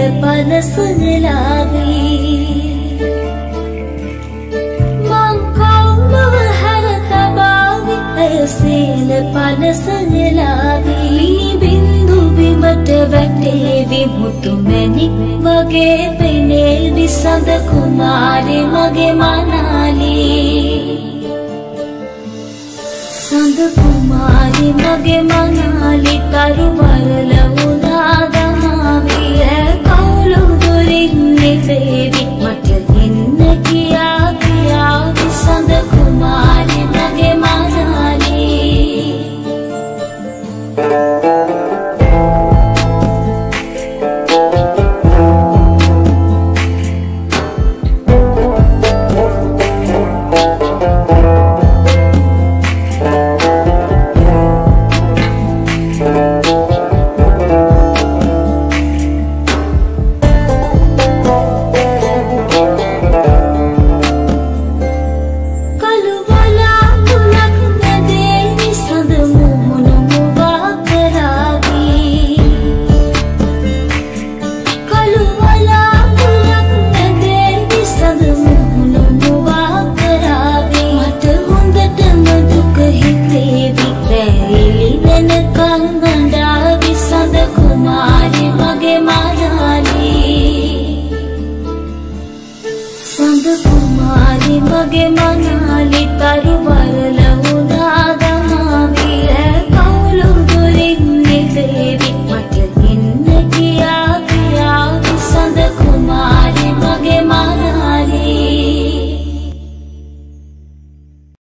පනස නෙලාවී මං කවුරුව හැර තබාවි ඇයසේල පනස නෙලාවී මිනි බින්දු බිමට වැටේවි මුතු මැණික් වගේ පෙනේවි සඳ කුමාරි මගේ මනාලී සඳ කුමාරි මගේ මනාලි කරු වරල වුණා ගමාවි